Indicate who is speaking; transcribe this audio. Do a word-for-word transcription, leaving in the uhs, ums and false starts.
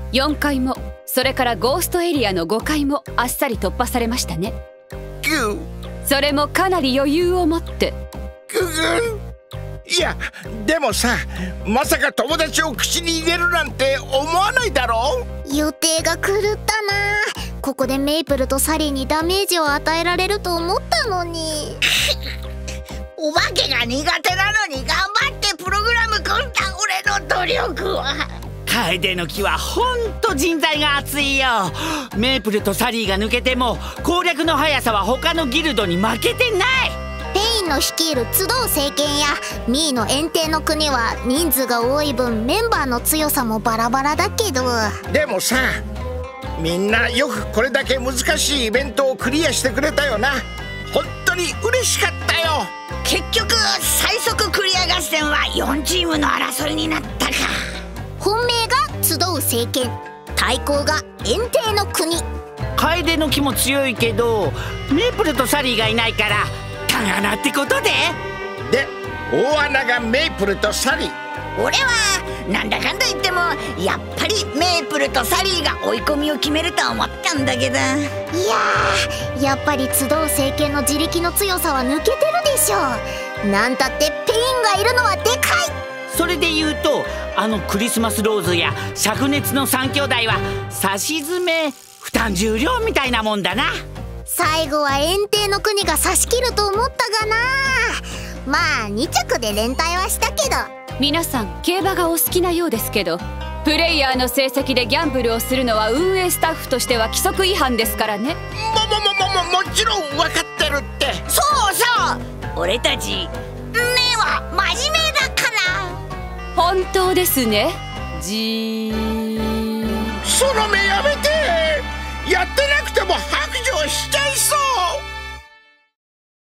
Speaker 1: よんかいも、それからゴーストエリアのごかいもあっさり突破されましたね。
Speaker 2: ぐ
Speaker 1: それもかなり余裕を持って。
Speaker 2: ぐぐいや、でもさ、まさか友達を口に入れるなんて思わないだろう。
Speaker 3: 予定が狂ったな。ここでメイプルとサリーにダメージを与えられると思ったのに。
Speaker 4: お化けが苦手なのに頑張ってプログラム組んだ俺の努力は。
Speaker 5: 楓の木はほんと人材が熱いよ。メイプルとサリーが抜けても攻略の速さは他のギルドに負けてない。
Speaker 3: ペインの率いる集う聖剣やミーの炎帝の国は人数が多い分メンバーの強さもバラバラだけど、
Speaker 2: でもさ、みんなよくこれだけ難しいイベントをクリアしてくれたよな。本当に嬉しかったよ。
Speaker 4: 結局最速クリア合戦はよんチームの争いになったか。
Speaker 3: 本命が集う聖剣、対抗が炎帝の国。
Speaker 5: 楓の木も強いけどメイプルとサリーがいないから勘穴ってことで。
Speaker 2: で、大穴がメイプルとサリー。
Speaker 4: 俺はなんだかんだ言ってもやっぱりメイプルとサリーが追い込みを決めると思ったんだけど。いや
Speaker 3: ー、やっぱり集う聖剣の自力の強さは抜けてるでしょ。なんたってペインがいるのはでかい。
Speaker 5: それで言うとあのクリスマスローズや灼熱の三兄弟は差し詰め負担重量みたいなもんだな。
Speaker 3: 最後は炎帝の国が差し切ると思ったがな。まあに着で連帯はしたけど。
Speaker 1: 皆さん競馬がお好きなようですけど、プレイヤーの成績でギャンブルをするのは運営スタッフとしては規則違反ですからね。
Speaker 2: ももももももちろん分かってるって。
Speaker 4: そうそう、俺たち目は真面目だから。
Speaker 1: 本当ですね。じー
Speaker 2: その目やめ